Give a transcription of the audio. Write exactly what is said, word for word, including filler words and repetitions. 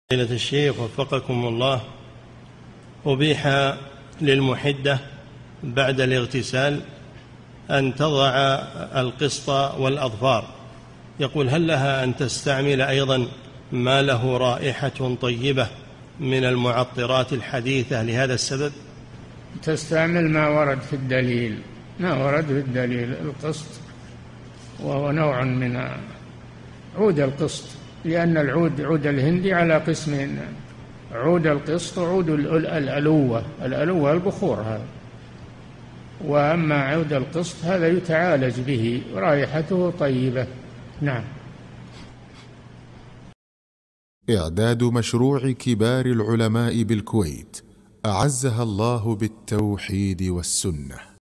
فضيلة الشيخ وفقكم الله، أبيح للمحدة بعد الاغتسال أن تضع القسط والأظفار، يقول هل لها أن تستعمل أيضا ما له رائحة طيبة من المعطرات الحديثة لهذا السبب؟ تستعمل ما ورد في الدليل، ما ورد في الدليل. القسط وهو نوع من عود القسط، لأن العود عود الهندي على قسمين: عود القسط وعود الألوة. الألوة البخور هذا، وأما عود القسط هذا يتعالج به، رائحته طيبة. نعم. إعداد مشروع كبار العلماء بالكويت أعزها الله بالتوحيد والسنة.